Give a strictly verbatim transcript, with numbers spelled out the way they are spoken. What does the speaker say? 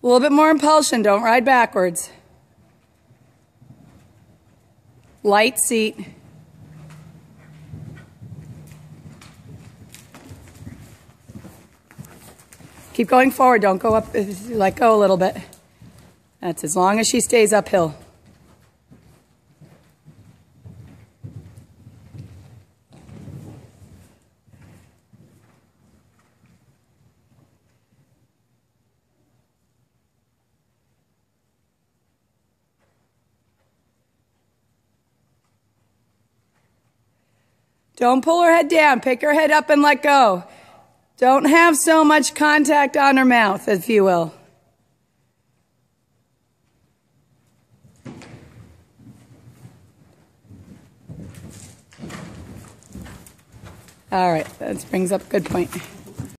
A little bit more impulsion. Don't ride backwards. Light seat. Keep going forward. Don't go up. Let go a little bit. That's as long as she stays uphill. Don't pull her head down. Pick her head up and let go. Don't have so much contact on her mouth, if you will. All right, that brings up a good point.